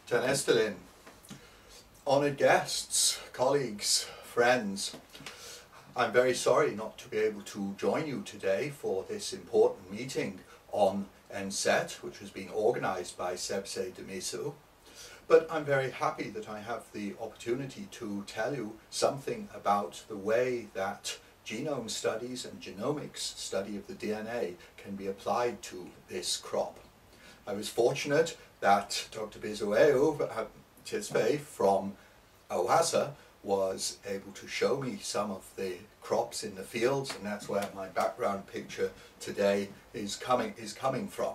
Tanestelin, honoured guests, colleagues, friends, I'm very sorry not to be able to join you today for this important meeting on Enset, which has been organised by Sebsebe Demissew, but I'm very happy that I have the opportunity to tell you something about the way that genome studies and genomics, study of the DNA, can be applied to this crop. I was fortunate that Dr. Sebsebe from Ohasa was able to show me some of the crops in the fields, and that's where my background picture today is coming from.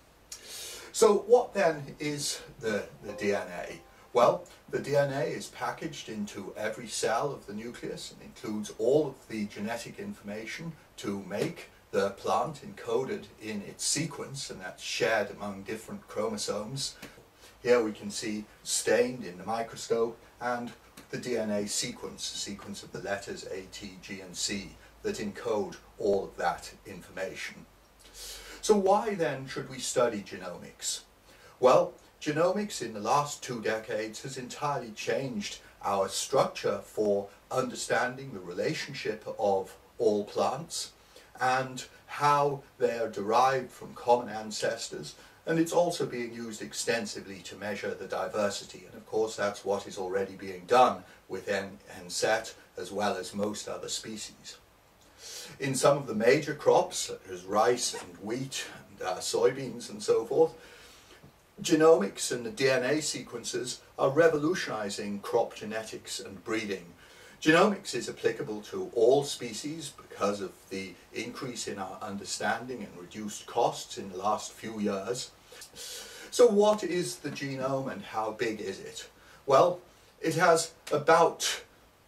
So what then is the DNA? Well, the DNA is packaged into every cell of the nucleus and includes all of the genetic information to make the plant encoded in its sequence, and that's shared among different chromosomes. Here we can see stained in the microscope and the DNA sequence of the letters A, T, G and C that encode all of that information. So why then should we study genomics? Well, genomics in the last 2 decades has entirely changed our structure for understanding the relationship of all plants and how they are derived from common ancestors, and it's also being used extensively to measure the diversity, and of course that's what is already being done with Enset as well as most other species. In some of the major crops such as rice and wheat and soybeans and so forth, genomics and the DNA sequences are revolutionizing crop genetics and breeding. Genomics is applicable to all species because of the increase in our understanding and reduced costs in the last few years. So what is the genome and how big is it? Well, it has about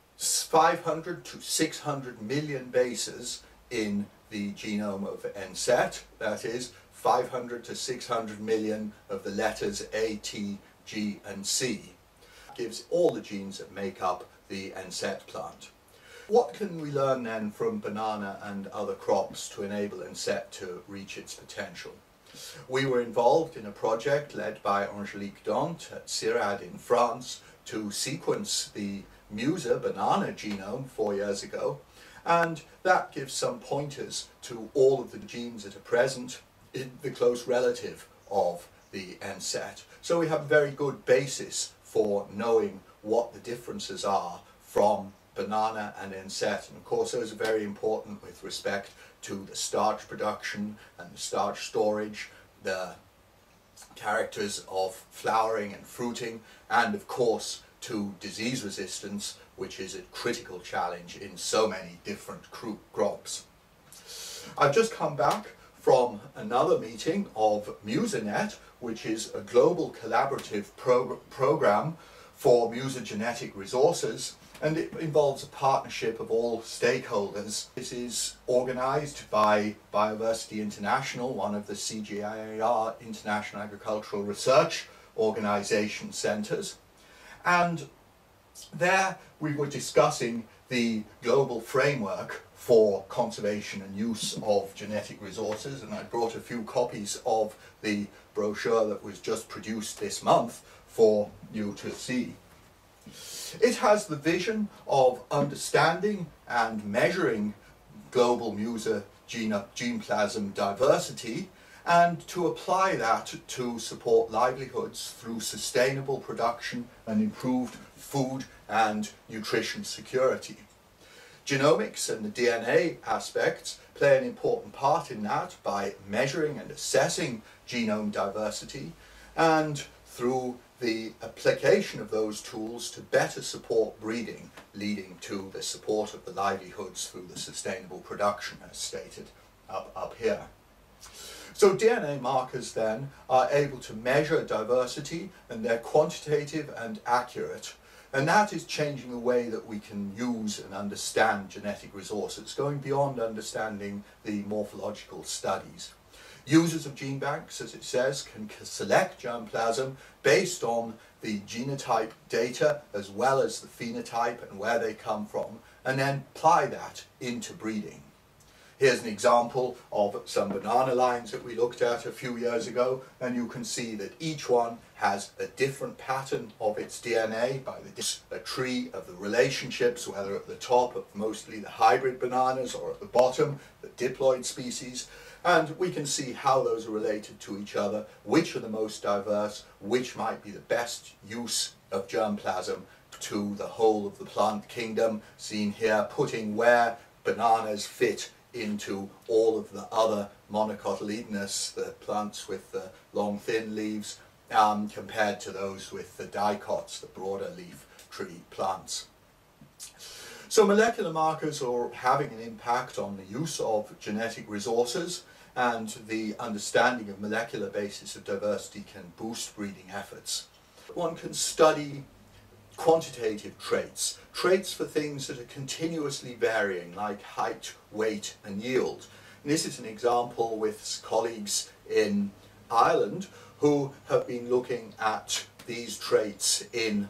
500 to 600 million bases in the genome of Enset, that is 500 to 600 million of the letters A, T, G and C. It gives all the genes that make up the Enset plant. What can we learn then from banana and other crops to enable Enset to reach its potential? We were involved in a project led by Angélique Dant at CIRAD in France to sequence the Muse banana genome 4 years ago, and that gives some pointers to all of the genes that are present in the close relative of the Enset. So we have a very good basis for knowing what the differences are from banana and Enset, and of course those are very important with respect to the starch production and the starch storage, the characters of flowering and fruiting, and of course to disease resistance, which is a critical challenge in so many different crops. I've just come back from another meeting of MuseNet, which is a global collaborative program for Muse-genetic resources, and it involves a partnership of all stakeholders. This is organised by Biodiversity International, one of the CGIAR International Agricultural Research Organisation centres, and there we were discussing the global framework for conservation and use of genetic resources, and I brought a few copies of the brochure that was just produced this month for you to see. It has the vision of understanding and measuring global Muse genoplasm diversity and to apply that to support livelihoods through sustainable production and improved food and nutrition security. Genomics and the DNA aspects play an important part in that by measuring and assessing genome diversity, and through the application of those tools to better support breeding, leading to the support of the livelihoods through the sustainable production as stated up here. So DNA markers then are able to measure diversity, and they're quantitative and accurate, and that is changing the way that we can use and understand genetic resources, going beyond understanding the morphological studies. Users of gene banks, as it says, can select germplasm based on the genotype data as well as the phenotype and where they come from, and then apply that into breeding. Here's an example of some banana lines that we looked at a few years ago, and you can see that each one has a different pattern of its DNA by a tree of the relationships, whether at the top of mostly the hybrid bananas or at the bottom the diploid species, and we can see how those are related to each other, which are the most diverse, which might be the best use of germplasm to the whole of the plant kingdom, seen here putting where bananas fit into all of the other monocotyledonous, the plants with the long thin leaves, compared to those with the dicots, the broader leaf tree plants. So molecular markers are having an impact on the use of genetic resources, and the understanding of molecular basis of diversity can boost breeding efforts. One can study quantitative traits, traits for things that are continuously varying, like height, weight and yield. And this is an example with colleagues in Ireland who have been looking at these traits in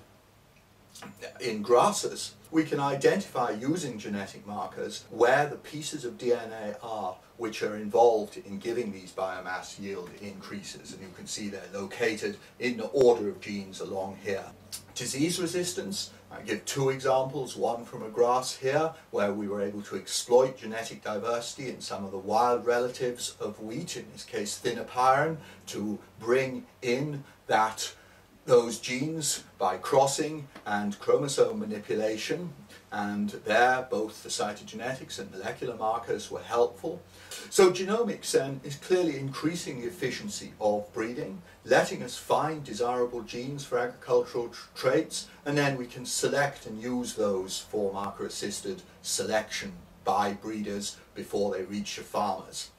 grasses. We can identify using genetic markers where the pieces of DNA are which are involved in giving these biomass yield increases, and you can see they're located in the order of genes along here. Disease resistance, I give two examples, one from a grass here where we were able to exploit genetic diversity in some of the wild relatives of wheat, in this case thinopyrin, to bring in those genes by crossing and chromosome manipulation, and there both the cytogenetics and molecular markers were helpful. So genomics then is clearly increasing the efficiency of breeding, letting us find desirable genes for agricultural traits, and then we can select and use those for marker-assisted selection by breeders before they reach the farmers.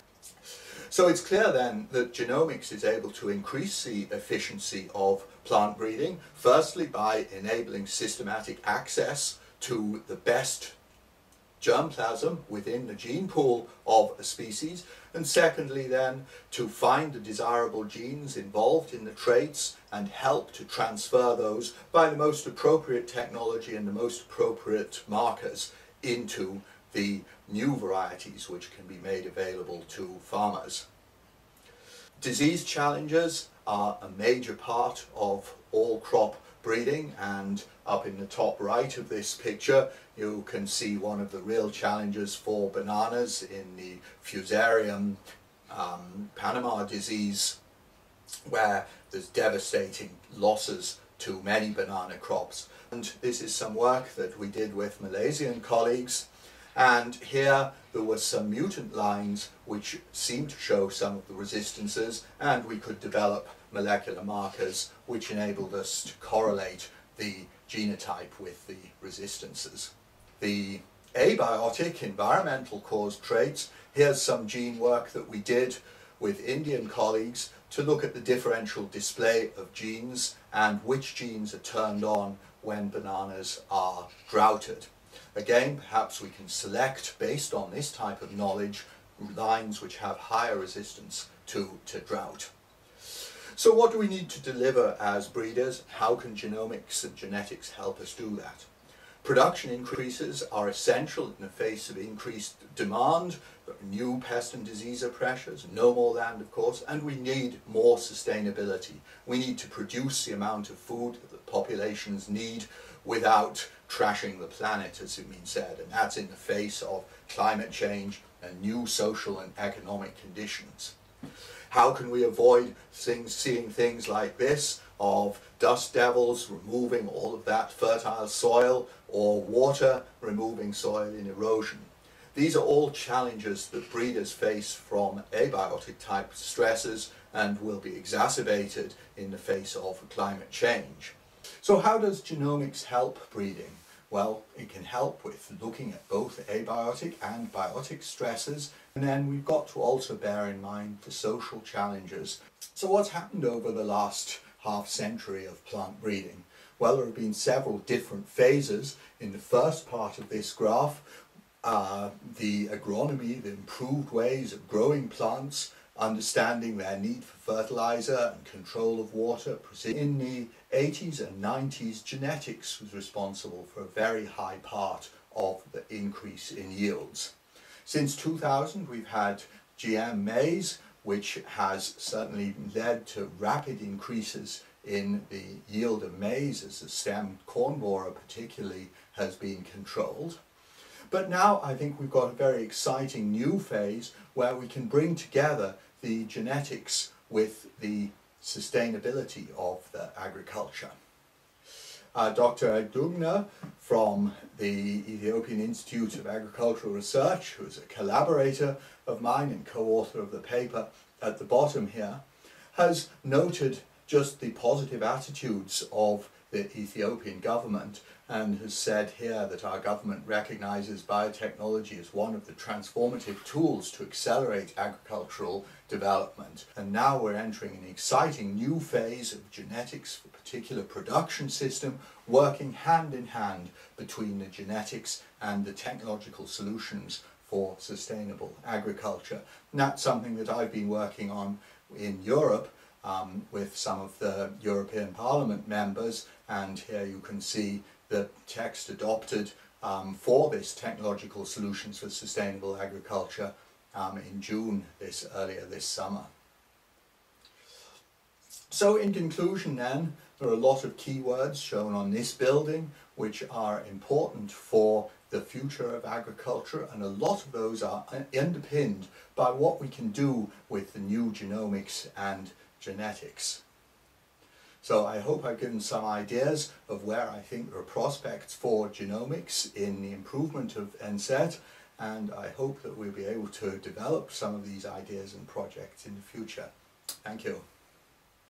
So it's clear then that genomics is able to increase the efficiency of plant breeding, firstly by enabling systematic access to the best germplasm within the gene pool of a species, and secondly then to find the desirable genes involved in the traits and help to transfer those by the most appropriate technology and the most appropriate markers into the new varieties which can be made available to farmers. Disease challenges are a major part of all crop breeding, and up in the top right of this picture you can see one of the real challenges for bananas in the Fusarium Panama disease, where there's devastating losses to many banana crops. And this is some work that we did with Malaysian colleagues, and here there were some mutant lines which seemed to show some of the resistances, and we could develop molecular markers which enabled us to correlate the genotype with the resistances. The abiotic environmental caused traits, here's some gene work that we did with Indian colleagues to look at the differential display of genes and which genes are turned on when bananas are droughted. Again, perhaps we can select, based on this type of knowledge, lines which have higher resistance to drought. So what do we need to deliver as breeders? How can genomics and genetics help us do that? Production increases are essential in the face of increased demand, new pest and disease pressures, no more land of course, and we need more sustainability. We need to produce the amount of food that the populations need without trashing the planet, as has been said, and that's in the face of climate change and new social and economic conditions. How can we avoid seeing things like this, of dust devils removing all of that fertile soil, or water removing soil in erosion? These are all challenges that breeders face from abiotic type stresses and will be exacerbated in the face of climate change. So how does genomics help breeding? Well, it can help with looking at both abiotic and biotic stresses, and then we've got to also bear in mind the social challenges. So what's happened over the last half century of plant breeding? Well, there have been several different phases. In the first part of this graph, the agronomy, the improved ways of growing plants, understanding their need for fertilizer and control of water. In the 80s and 90s, genetics was responsible for a very high part of the increase in yields. Since 2000 we've had GM maize, which has certainly led to rapid increases in the yield of maize as the stem corn borer particularly has been controlled. But now I think we've got a very exciting new phase where we can bring together the genetics with the sustainability of the agriculture. Dr. Dugner from the Ethiopian Institute of Agricultural Research, who is a collaborator of mine and co-author of the paper at the bottom here, has noted just the positive attitudes of the Ethiopian government and has said here that our government recognizes biotechnology as one of the transformative tools to accelerate agricultural development. And now we're entering an exciting new phase of genetics for particular production system, working hand in hand between the genetics and the technological solutions for sustainable agriculture. And that's something that I've been working on in Europe with some of the European Parliament members, and here you can see the text adopted for this technological solutions for sustainable agriculture in June earlier this summer. So in conclusion then, there are a lot of keywords shown on this building which are important for the future of agriculture, and a lot of those are underpinned by what we can do with the new genomics and genetics. So I hope I've given some ideas of where I think there are prospects for genomics in the improvement of Enset, and I hope that we'll be able to develop some of these ideas and projects in the future. Thank you.